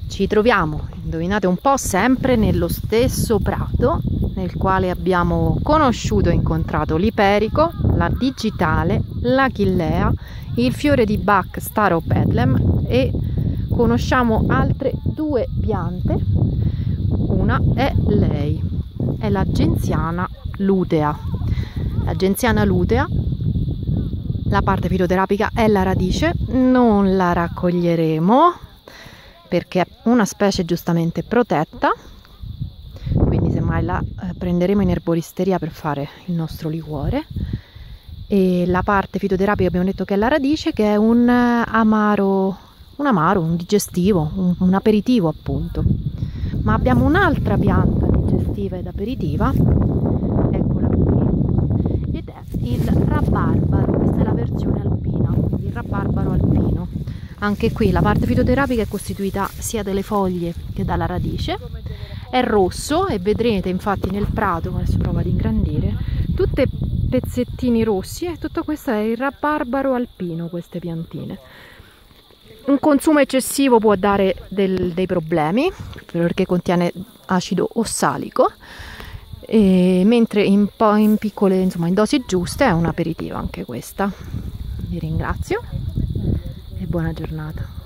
Ci troviamo, indovinate un po', sempre nello stesso prato nel quale abbiamo conosciuto e incontrato l'iperico, la digitale, l'achillea, il fiore di Bach Star of Bethlehem e conosciamo altre due piante. Una è lei, è la genziana lutea. La genziana lutea, la parte fitoterapica è la radice, non la raccoglieremo perché è una specie giustamente protetta, quindi semmai la prenderemo in erboristeria per fare il nostro liquore. E la parte fitoterapica abbiamo detto che è la radice, che è un amaro, un digestivo, un aperitivo appunto. Ma abbiamo un'altra pianta digestiva ed aperitiva, eccola qui, ed è il rabarbaro. Questa è la versione alpina, il rabarbaro alpino. Anche qui la parte fitoterapica è costituita sia dalle foglie che dalla radice, è rosso e vedrete infatti nel prato, adesso provo ad ingrandire, tutte pezzettini rossi, e tutto questo è il rabarbaro alpino, queste piantine. Un consumo eccessivo può dare dei problemi perché contiene acido ossalico, mentre in piccole, insomma in dosi giuste, è un aperitivo anche questa. Vi ringrazio e buona giornata.